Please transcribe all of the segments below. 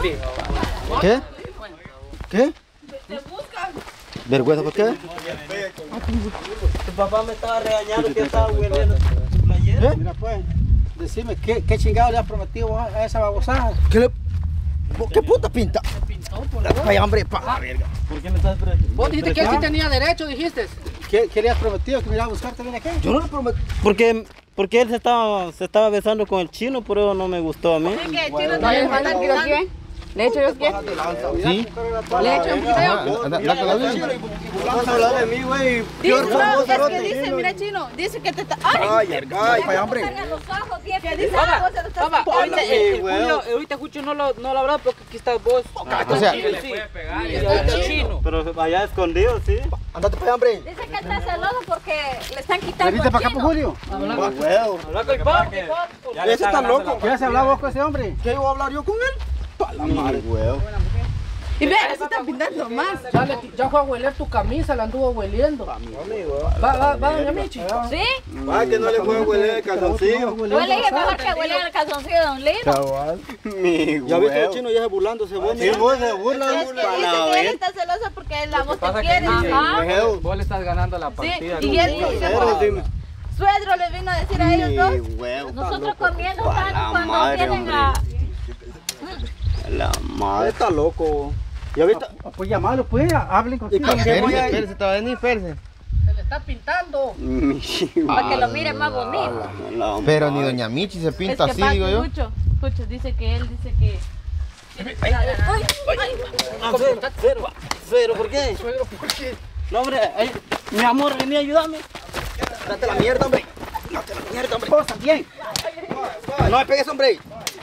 ¿Qué? ¿Qué? Te buscan. ¿Vergüenza por qué? Tu papá me estaba regañando que estaba hueliendo tu playera. ¿Eh? Mira pues, decime, ¿qué chingado le has prometido a esa babosada? ¿Qué puta pinta? Ay, hombre, pa la verga. ¿Por qué me estás preguntando? Vos dijiste que él sí tenía derecho, dijiste. ¿Qué le has prometido? ¿Que me iba a buscar también aquí? Yo no le prometí. Porque él se estaba besando con el chino, por eso no me gustó a mí. ¿De qué? ¿Chino no le manda ¿Quiero qué? ¿Le echo yo qué? ¿Sí? ¿Le echo un video? Date la vida. Vamos a hablar de mí, güey. Dice, no, es que dice, mira chino, dice que te está... ¡Ay! Ay, hombre. Los ojos, que dice, Papá, vos se lo estás papá, pintando. ahorita Jucho no lo habrá porque aquí está vos. O sea, Está chino. Pero allá escondido, sí. andate para allá, hombre. Dice que está celoso porque le están quitando ¿Veniste el para acá, chino. pues, Julio? Habla con el papi. Ese está loco. ¿Qué has hablado vos con ese hombre? ¿Qué iba a hablar yo con él? La madre, huevo. Y ve, se está pintando más. Ya fue a hueler tu camisa, la anduvo hueliendo. Va, doña Michi. ¿Sí? Va, que no le puedo hueler el calzoncillo. Yo le dije mejor que huele el calzoncillo de un Lino. Ya viste el chino ya se burlándose vos. Sí, vos se burla. Es que dice que él está celoso porque la voz te quiere. Ajá. Vos le estás ganando la Sí, partida. y él dice, suegro les vino a decir a ellos dos. Nosotros comiendo sano cuando vienen a... La madre está loco. ¿Ya viste? Pues llamarlo, pues, hablen con él. Espérese, te va a venir, espérese. Se le está pintando. Para que lo mire más bonito. Pero ni doña Michi se pinta así, digo yo. Escucho, dice que él dice que... Suegro, ¿por qué? No, hombre, mi amor, vení a ayudarme. Date la mierda, hombre. Date la mierda, hombre. Vos también. No me pegues, hombre.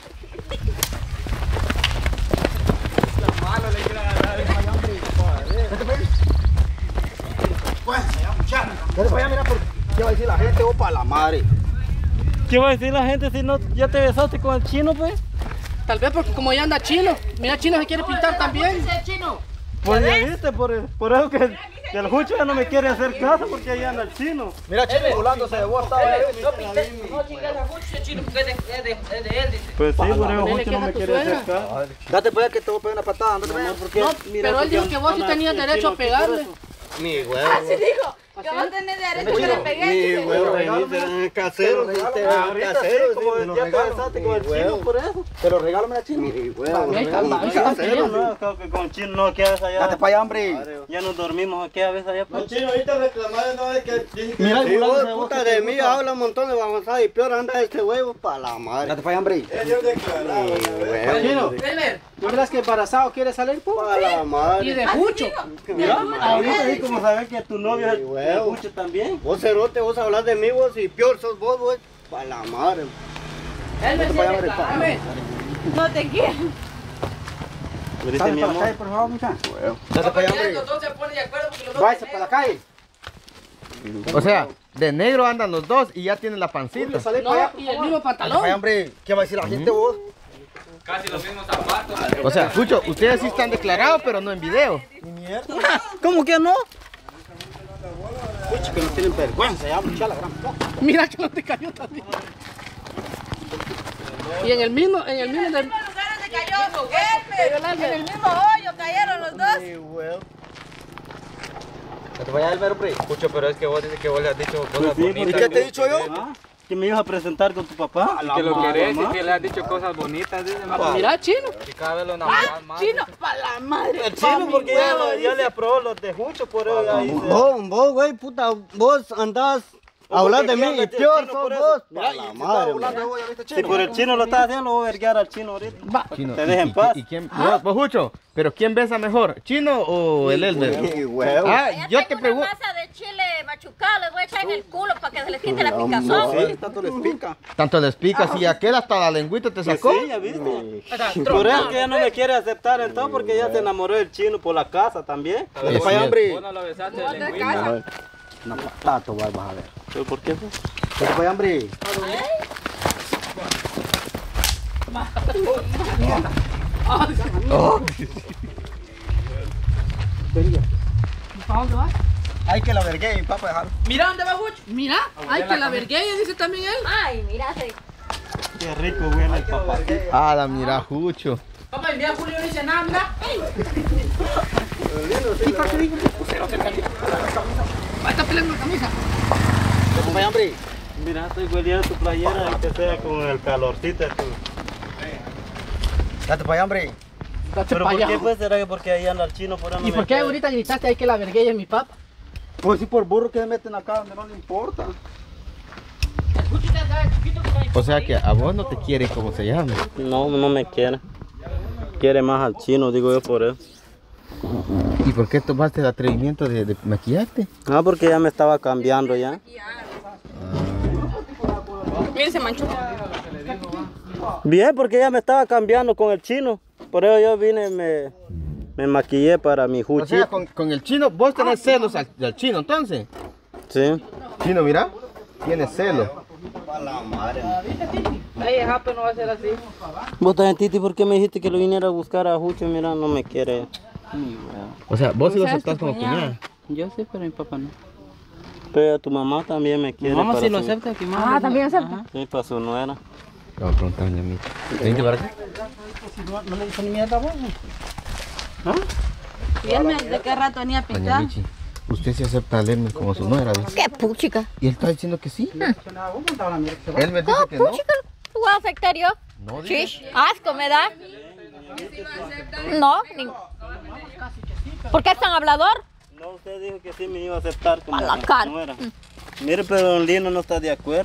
Date para allá, mira, ¿qué va a decir la gente? Vos para la madre. ¿Qué va a decir la gente si no ya te besaste con el chino, pues? Tal vez porque como ya anda chino. Mira, chino se quiere pintar también. Pues ya viste, por eso que el Jucho ya no me quiere hacer caso porque ahí anda el chino. Mira, chino burlándose de vos, está bien. No chingas a Jucho, chino, porque es de él, dice. Pues sí, por eso Ponele Jucho que no es a me tu quiere hacer suegra. caso. Date para allá que te voy a pegar una patada. Andate para allá. No, pero él dijo que vos sí tenías derecho a pegarle. Mi huevo. Así dijo, que vos tenés derecho que le pegué. Mi huevo, casero, como ya te besaste con el chino por eso. Pero regálame la chino. Mi huevo, casero, no, creo que con el chino no quedas allá. Date para allá, hombre. Ya nos dormimos aquí a veces allá. No, chino, ahorita reclamando, no es que... Mira, Sí, vos, puta de mí, habla un montón de babosadas y peor anda este huevo para la madre. Date para allá, hombre. Ellos declararon, Chino, ¿no verás que embarazado quiere salir? Para la madre. Y de mucho. Mira, ahorita sí como sabes que tu novio es el Jucho también. Vos cerote, vos hablas de mí, vos y peor sos vos, vos. Para la madre. Él me para allá, dice, hombre, dame. No te quiero. ¿Viste Sale mi para la calle, amor? por favor, muchacho. Date para allá, hombre. Los dos se ponen de acuerdo porque los dos... Váyase para la calle. O sea, de negro andan los dos y ya tienen la pancita. Sale para allá. Y el mismo Date para allá, pantalón. hombre. ¿Qué va a decir la gente, vos? Casi los mismos zapatos. O sea, Jucho, ustedes sí están declarados, pero no en video. ¿Cómo que no? Que no tienen vergüenza, ya, muchacha, la gran puta. Mira que no te cayó también. Y en el mismo En el mismo lugar donde cayó él, en el mismo hoyo cayeron los dos. Date para allá, Álvaro, hombre. Jucho, pero es que vos dices que vos le has dicho cosas sí, bonitas. ¿Y qué te he dicho yo? ¿Que me ibas a presentar con tu papá? Y que lo querés y que le has dicho cosas bonitas, dice. Mira, chino. Y cada vez lo enamoras más. Chino, para la madre. El chino porque ya le aprobó los de Jucho, por eso ya dice. Vos, güey, puta, vos andás hablar de mí y peor sos vos. Para la madre, si por el chino lo estás haciendo, lo voy a verguiar al chino ahorita. Chino, Te dejen paz. ¿Y quién? Vos, Jucho, ¿pero quién besa mejor? ¿Chino o el Elmer? Mi huevo. Ah, Ya yo te tengo una pregunto. masa de chile machucado, les voy a echar en el culo para que se les quite la picazón. Sí, tanto les pica. Tanto les pica, si aquel hasta la lengüita te sacó. Sí, ya viste. Por eso que ya no me quiere aceptar entonces, porque ya se enamoró del chino por la casa también. Es cierto. Vos no lo besaste de lengüita. Una patata, vas a ver. ¿Pero por qué? Pues? Date para allá, hombre. ¿Para dónde vas? Ay, que la vergué, mi papá, dejar. Mira dónde va Jucho. Mira, ay, que la vergueya, dice también él. Ay, mira, Qué rico huele el papá. Ah, la mira, Jucho. Papá, y mira, Julio no dice nada, mira. Está peleando la camisa. Acompaña, hombre. Mira, estoy hueliendo tu playera y que sea con el calorcito. Date para allá, hombre. Date ¿Pero pa' por allá. qué pues será que porque ahí anda el chino por ahí? ¿Y por qué ahorita gritaste ahí que la verguella es mi papá? Pues sí, por burro que se meten acá donde no le importa. O sea que a vos no te quiere como se llama. No, no me quiere. Quiere más al chino, digo yo por eso. ¿Y por qué tomaste el atrevimiento de maquillarte? Ah, porque ya me estaba cambiando ya. Mire, se manchó. Bien, porque ya me estaba cambiando con el chino. Por eso yo vine y me maquillé para mi O juchito. sea, con el chino, vos tenés celos al chino entonces. Sí. Chino, mira, tienes celos. Ay, el japo no va a ser así. Vos también, Titi, ¿por qué me dijiste que lo viniera a buscar a Jucho? Mira, no me quiere. O sea, vos sí lo seas aceptás tu como cuñada. cuñada. Yo sí, pero mi papá no. Pero tu mamá también me quiere. Mi mamá para sí lo su- acepta, que mamá. Ah, también acepta. Sí, para su nuera. Te voy a preguntar a mi amiga. ¿Vente para acá? No le dice ni mierda a vos. ¿Y él de qué rato venía a Doña pintar? Michi, usted sí acepta a Lerner como su nuera, dice. ¿Qué puchica? Y él está diciendo que sí. Él me dice ¿Cómo que no. puchica? ¿Tú vas a aceptar yo? No, dice. Chish, asco me da. No, ¿por qué es tan hablador? No, usted dijo que sí me iba a aceptar como A la cara. nuera. Mire, pero don Lino no está de acuerdo.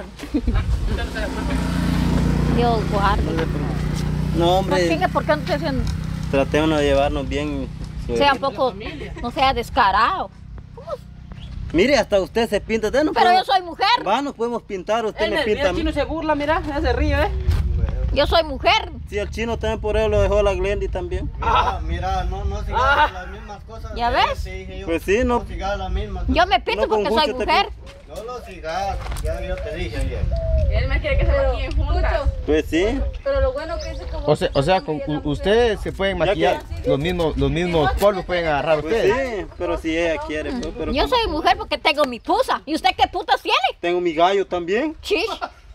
Dios guarde. No, No hombre, chingue, ¿por qué no te hacen? tratemos de llevarnos bien. Sea un poco, no sea descarado. Mire, hasta usted se pinta. Usted no Pero puede- yo soy mujer. Va, nos podemos pintar, usted me pinta a El mí. chino se burla, mira, ya se ríe, ¿eh? Yo soy mujer. Sí, el chino también por eso lo dejó la Glendy también. Mira, no sigas las mismas cosas. ¿Ya ves? Pues sí, no. sigas las mismas. Yo me pinto No, con porque soy Jucho te mujer. No lo sigas, ya yo te dije ayer. Él me quiere que se maquillen juntas. Pues sí. Pero lo bueno que es como... O sea, con ustedes se pueden maquillar, los mismos polvos pueden agarrar Pues ustedes. sí, pero si ella quiere, pues, pero Yo soy mujer porque tengo mi pusa. ¿Y usted qué putas tiene? tengo mi gallo también. Chish.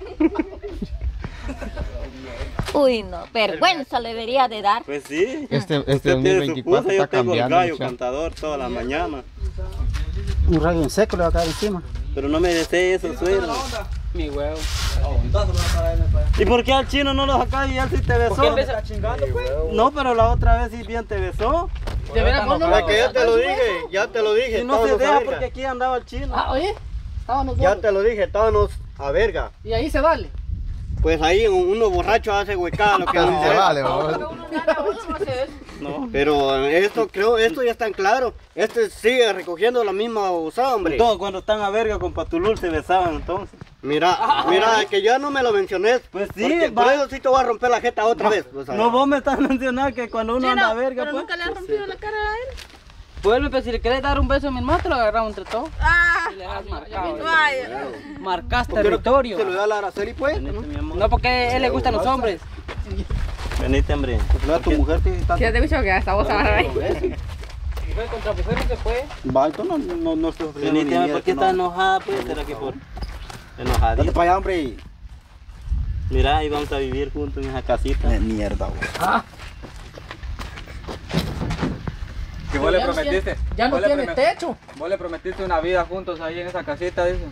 Uy, no, vergüenza le debería de dar. Pues sí. Este Usted tiene su 2024 pusa, yo está tengo el cambiando. gallo muchacho. cantador toda la mañana. Un rayo en seco le va a caer encima. Pero no me desee eso, suegro. Mi huevo. ¿Y por qué al chino no lo sacas y él sí te besó? ¿Por qué empieza chingando, pues? No, pero la otra vez sí bien te besó. De veras, vos no Es lo que ya te lo dije. Y no se deja porque aquí andaba el chino. Ah, oye, estábamos Ya dos. te lo dije, estábamos a verga. Y ahí se vale. Pues ahí uno borracho hace huecada lo que Así hace. se vale, vamos. No, pero esto ya está en claro. Este sigue recogiendo la misma usada, hombre. Todos cuando están a verga con Patulul se besaban entonces. Mira, que ya no me lo mencioné. Pues sí, por eso sí te voy a romper la jeta otra vez. No, vos me estás mencionando que cuando uno anda a verga, Pero pues. nunca le has rompido la cara a él. Vuelve, pero si le querés dar un beso a mi hermano, te lo agarramos entre todos. Ah, Y le dejas marcado. vaya. Marcas territorio. Se lo da a la Araceli, pues. No, porque a él le gustan los hombres. Venite, hombre. Se lo da a tu mujer, Ya te he dicho que hasta vos agarrar ahí. Mujer contra mujer no se puede. Va, entonces no estoy ofreciendo Venite, ni hombre, mierda, ¿por qué no. estás enojada, pues? ¿Será que por Date enojadita? para allá, hombre. Mira, ahí vamos a vivir juntos en esa casita. Mierda, güey. Que vos le prometiste. Ya no Vos le tiene promet- techo. Vos le prometiste una vida juntos ahí en esa casita, dice.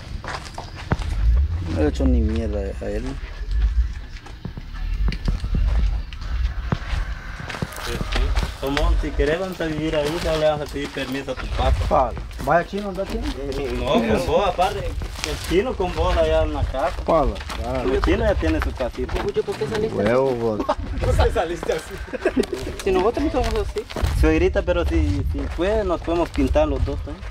No le he hecho ni mierda a él. Somos, si querés vamos a vivir ahí, ya le vas a pedir permiso a tu papá. Vaya chino, anda chino. No, con vos, aparte, el chino con vos allá en la casa. Pala. El chino ya tiene su casita. ¿Por qué saliste? Huevo, vos. Si nosotros también somos así. Suegrita, pero si puede, nos podemos pintar los dos, ¿eh?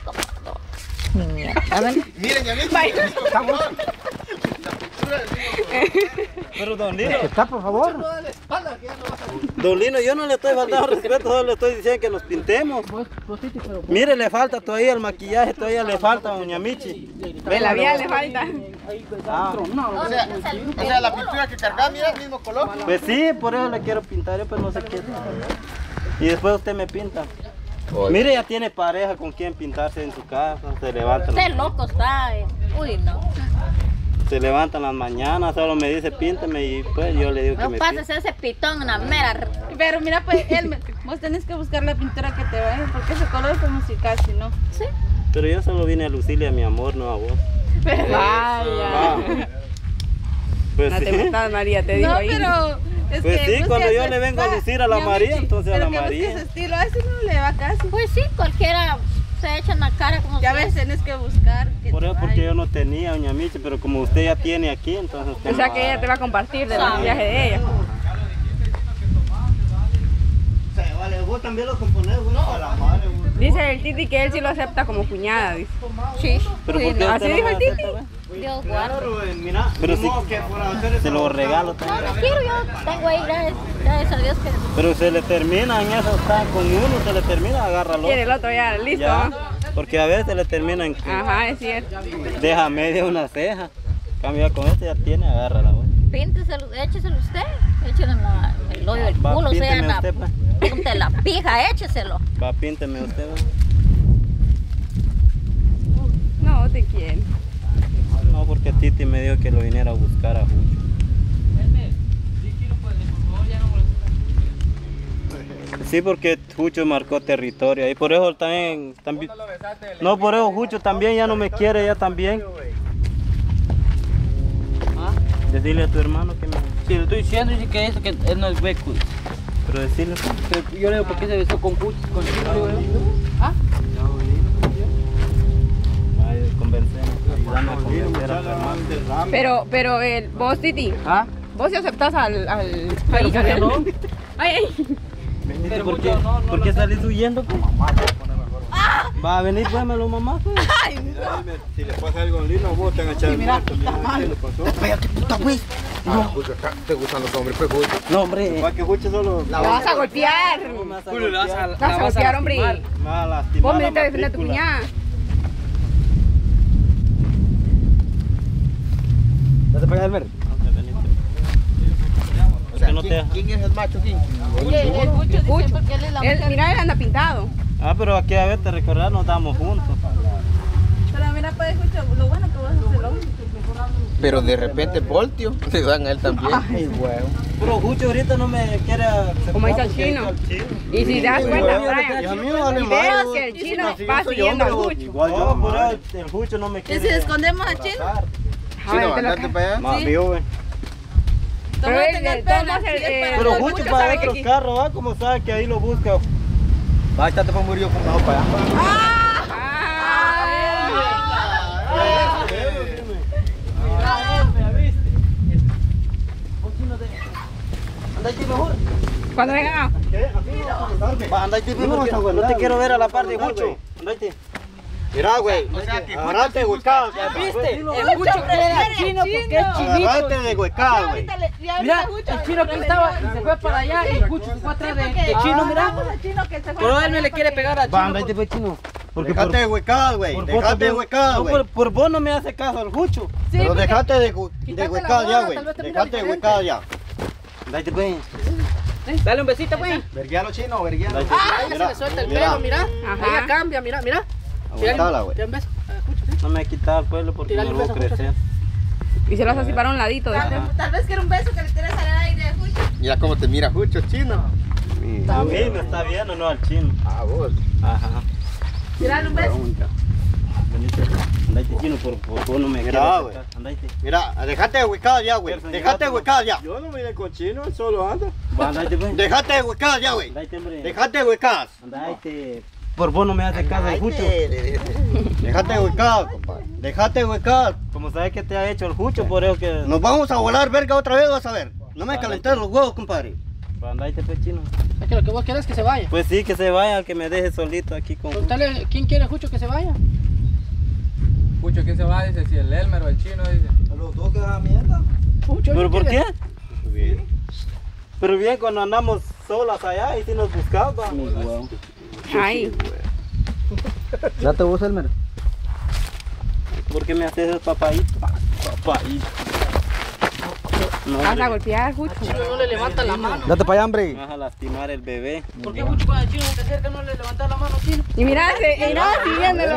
Pero don Lino, Está, por favor. don Lino, yo no le estoy faltando respeto, solo le estoy diciendo que nos pintemos. Mire, le falta todavía el maquillaje, todavía le falta a doña Michi. De la vida le falta. O sea, la pintura que cargas, mira, el mismo color. Pues sí, por eso le quiero pintar, yo pues no sé qué. Y después usted me pinta. Mire, ya tiene pareja con quien pintarse en su casa, se levanta. Usted loco está. Uy, no. Se levantan las mañanas, solo me dice píntame y pues yo le digo que No me pases ese pitón, una mera Pero mira, pues, Elmer, vos tenés que buscar la pintura que te vaya, porque ese color como si casi, ¿no? Sí. Pero yo solo vine a lucirle a mi amor, no a vos. Pero, Vaya. Pues No sí. te gustas, María, te digo no, ahí. pero... Es Pues que sí, busques cuando yo el- le vengo a va, lucir a la mi María, amichi, entonces a la pero que María. busques estilo, a ese no le va casi. Pues sí, cualquiera se echa en la cara como Ya si- ves, tenés que buscar que Por te eso, porque vaya. yo no tenía, doña Michi, pero como usted ya tiene aquí, entonces... O sea que ella te va a compartir del maquillaje de ella. Vale, vos también lo componés, güey, para la madre, güey. Dice el Titi que él sí lo acepta como cuñada, dice. Sí. Pero ¿por qué ¿Así usted dijo no el me Titi? acepta, güey? Dios guarde. Mira, pero si se lo regalo No, también. no quiero, yo tengo ahí, gracias a Dios que... Pero se le termina en eso, está con uno, se le termina, agárralo. Quiere el otro ya, listo. Ya, porque a veces se le termina en que Ajá, es cierto. deja media una ceja. Cambia con este, ya tiene, agárrala, güey. Pínteselo, écheselo usted. Échelo en el hoyo del Va, culo, o sea, pínteme en la usted, pa. punta de la pija, écheselo. Va, pínteme usted, güey. No, te quiere. No, porque Titi me dijo que lo viniera a buscar a Jucho. Sí, porque Jucho marcó territorio y por eso también, no, por eso Jucho también ya no me quiere, ya también. Decirle a tu hermano que me... Si le estoy diciendo, dice que eso, que él no es hueco. Pero decirle... Pero yo le digo, ¿por qué se besó con Chino? ¿Ah? Ay, convencer, ayúdame a convencer a tu hermano. Pero vos, Titi, ¿Ah? vos sí aceptás al Pero ahí, ¿por qué no? Ay, ay. Pero ¿por qué salís huyendo? Pues? Va a venir, pues, mamá. Pues. Si le pasa algo lindo, vos te han echado el muerto. ¿Qué le pasó? Cállate, puta, güey. Te gustan los hombres, pues, Julio. No, hombre. Va que Jucho solo... La vas a golpear. Julio, la vas a La vas a golpear, hombre. Me va a lastimar Vos la me te defender a tu matrícula. cuñada. ¿Dónde para Elmer? ¿Por qué no te... ¿Quién es el macho aquí? El Cucho dice Cucho. porque él es la Él, mujer. mira, él anda pintado. Ah, pero aquí a ver, te recordás, nos damos juntos. Pero mira, pues, Cucho, lo bueno que vos haces lo único. Pero de repente voltio, le dan a él también. Ay, huevo. Pero Jucho ahorita no me quiere aceptar. Como dice el porque chino. dice el chino. Y si te das cuenta, Y a Brian, mí me vale y veas madre, que el vos. chino Si yo va soy siguiendo al hombre, Jucho. igual yo, No, por madre. eso el Jucho no me ¿Y quiere. si escondemos a Chino? abrazar. Chino, te lo andate para allá. Más Sí. vivo, güey. Pero Tómate él, en el todos pelo, el- sí, es para Pero todo el Jucho mundo para sabe que otros aquí- carros, ¿va? Como sabe que ahí lo busca. Va, estate para morir con un para allá. Andate mejor. Cuando vengan, Va, andate mejor. No te quiero ver a la par de Jucho. Andate. Mira, güey. Agarrate, huecado. ¿Viste? El Cucho quiere a Chino porque es chinito. Agarrate de huecado, güey. Mira, el Chino que estaba y se fue para allá y el Cucho se fue atrás de Chino, mira. Pero él me le quiere pegar a Va, Chino. andate pues, Chino. Porque Dejate de huecado, güey. por vos Dejate de también- huecado, no, güey. por vos no me hace caso el Jucho. Pero dejate de Quítate huecado la ya, gorra, güey. tal vez te mira Dejate de diferente. huecado ya. Date pues. Dale un besito, pues. Verguialo, chino, verguialo. Date. Ah, ya se le suelta el pelo, mira. Ajá. Ella cambia, mira, mira. Aguantala, güey. Tira un beso. Cucho, ¿sí? No me he quitado el pueblo porque Tírale no un lo voy a beso, crecer. y se lo hace así para un ladito. ¿viste? Tal vez quiera un beso que le tires al aire a Cucho. Mira cómo te mira Jucho, chino. A mí me está viendo, no al chino. Ah, vos. Ajá. Tirarle un beso. Venite. Andate, chino, por vos no me Mira, quieres güey. aceptar. Andate. Mira, dejate de huecado ya, güey. Gerson, Dejate de llévatelo. huecado ya. Yo no vine con chino, él solo anda. Va, andate pues. Dejate de huecado ya, güey. Andate, hombre. Dejate de huecado. Andate. Por vos no me hace caso el Jucho. Dejate de huecado, compadre. Dejate de huecado. Como sabes que te ha hecho el Jucho, por eso que... Nos vamos a volar verga otra vez, vas a ver. No me calentes los huevos, compadre. Va, andate pues, chino. Es que lo que vos querés es que se vaya. Pues sí, que se vaya, que me deje solito aquí con... Preguntale quién quiere Cucho que se vaya. Cucho, ¿quién se va? Dice, si el Elmer o el chino, dice. A los dos que da mierda. Cucho, ¿Pero por quiere. qué? Pero bien, cuando andamos solas allá y si nos buscaba. Ahí. Date vos, Elmer. ¿Por qué me haces el papadito? Papadito. No, Vas a hombre, golpear, Jucho. Chino no le levanta la mano. Date para allá, hombre. me vas a lastimar el bebé. ¿Por qué Cucho cuando el Chino se acerca no le levanta la mano, Chino? Y mira, siguiéndolo.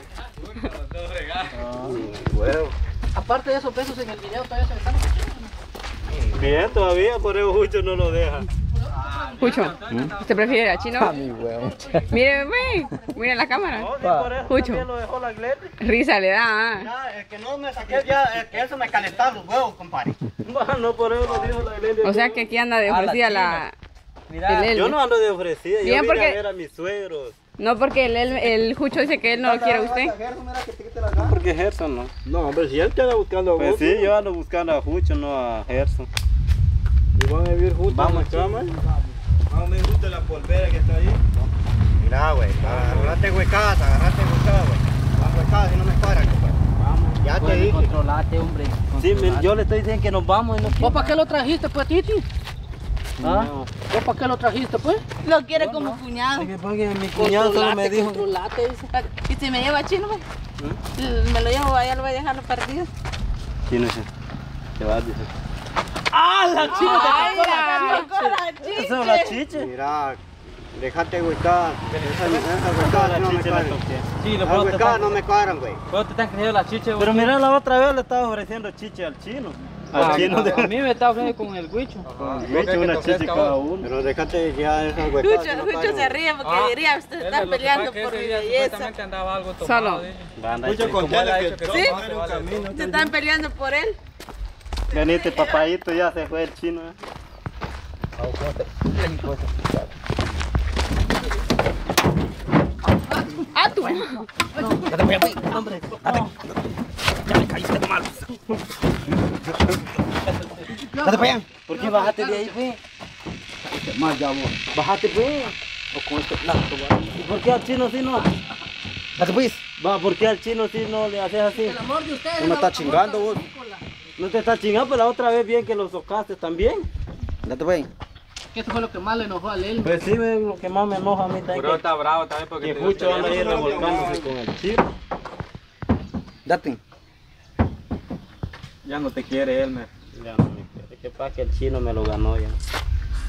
Aparte de esos besos en el video, todavía se le están. Bien, todavía, por eso Jucho no lo deja. Jucho, ¿usted prefiere a Chino? A mi huevo. Mire, mire la cámara. Jucho, risa le da. Ya, el que no me saqué ya, el que eso me calentaba los huevos, compadre. No, por eso lo dijo la Glenda. O sea que aquí anda de ofrecida la... Mira, el Yo Elmer. no ando de ofrecida, yo Bien, vine porque- a ver a mis suegros. No, porque el Jucho dice que él no lo quiere a usted. Porque Gerson no. No, hombre, si él te anda buscando a vos. Pues sí, yo ando buscando a Jucho, no a Gerson. Y van a vivir juntos. Vamos, en la cama. Vamos, me gusta la polvera que está ahí. Mira, güey, agarrate huecadas, güey. Las huecadas y no me paran, compadre. Vamos, Ya te pues, dije. controlate, hombre. Sí, controlate. yo le estoy diciendo que nos vamos y no ¿Vos para qué lo trajiste, pues, Titi? ¿Ah? No. ¿Vos para qué lo trajiste, pues? Lo quiere como cuñado. Porque mi cuñado solo me dijo. Controlate, dice. Y si me lleva Chino, pues, me lo llevo allá, lo voy a dejarlo perdido. Sí, no sé. Te vas a decir. ¡Ah, la chica Ay, la chicha. Eso es la chicha. Mira, déjate huecadas. Esas huecadas no me paran. Sí, lo Las puedo huecadas no me paran, güey. ¿Cuándo te están creyendo las chiches? Pero mira, la otra vez le estaba ofreciendo chicha al chino. Al chino de A mí me está ofreciendo con el guicho. me echó una chicha cada uno. Pero déjate ya esas huecadas. Jucho, no Jucho paran, se ríe porque diría, usted está peleando por mi belleza. andaba algo tomado. Solo. Mucho con que ¿Sí? Se están peleando por él. Venite, papadito, ya se fue el chino. Ah, tú. Date para allá. ¿Por qué bajaste de ahí, fe? Más ya vos. Bájate, fe. O con este plato, va. ¿Y por qué al chino sí no? Date pues. Va, ¿por qué al chino sí no le haces así? No me estás chingando vos. No te estás chingando, pero la otra vez bien que lo tocaste también. Date pues. Esto fue lo que más le enojó a Elmer. Pues sí, ve, lo que más me enoja a mí también. Pero está bravo también porque Que te Jucho anda ahí gustaría- revolcándose con el chino. Date. Ya no te quiere, Elmer. Ya no me quiere. Que pasa que el chino me lo ganó ya.